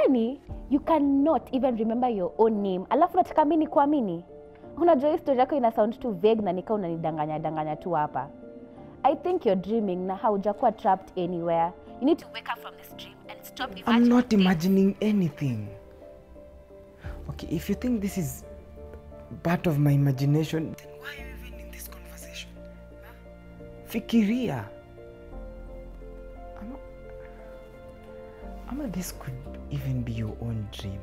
Yani, you cannot even remember your own name. Alafu nataka mimi kuamini. Unajua hii story yako ina sound too vague na nika unanidanganya tu hapa. I think you're dreaming na haujakuwa trapped anywhere. You need to wake up from this dream and stop imagining. I'm not imagining anything. Okay, if you think this is part of my imagination, then why are you even in this conversation? Huh? Fikiria. Ama this could even be your own dream.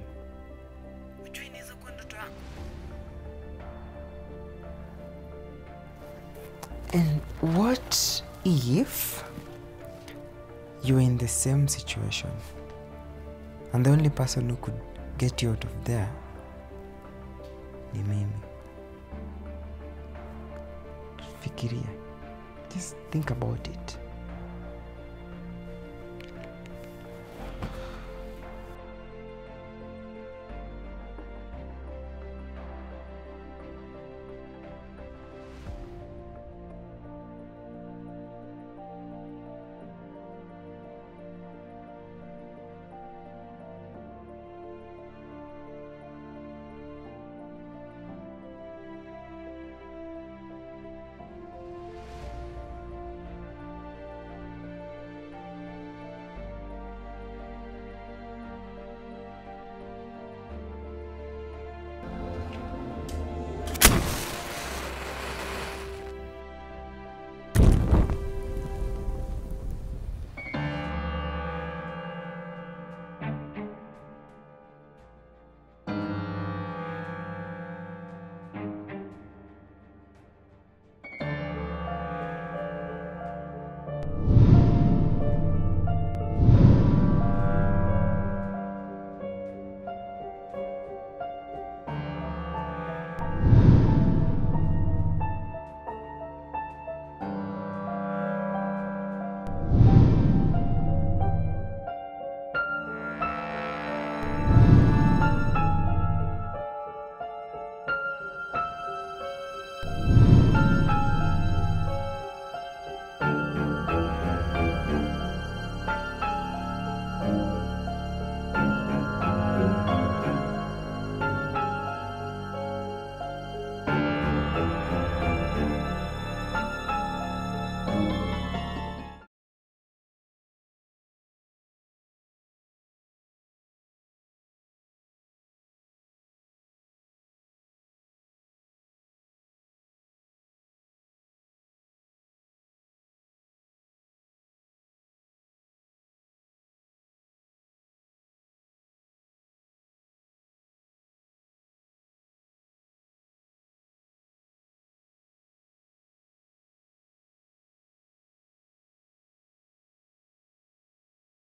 And what if you're in the same situation and the only person who could get you out of there ni mimi? Fikiria. Just think about it.